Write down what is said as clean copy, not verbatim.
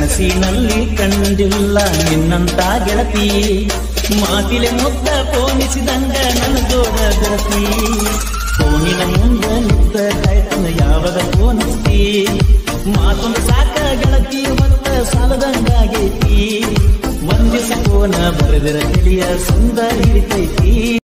ಕನಸಿನಲ್ಲಿ ಕಂಡಿಲ್ಲ ನಿನ್ನಂತ ಗೆಳತಿ ಮಾತಿಲೆ ಮುದ್ದ ಪೋಣಿಸಿದಂಗ ನನ್ನ ಜೋಡ ಗೆಳತಿ ಫೋನಿನ ಮುಂದೆ ನಿಂತ ಕಾಯ್ತನ ಯಾವಾಗ ಪೋಣಿಸ್ತಿ ಮಾತೊಂದು ಸಾಕ ಗೆಳತಿ ಮತ್ತ ಸಾಲದಂಗಾಗೈತಿ ಒಂದಿಸ ಫೋನ ಬರೆದಿರ ತಿಳಿಯ ಸುಂದರ ಹಿಡಿತೈತಿ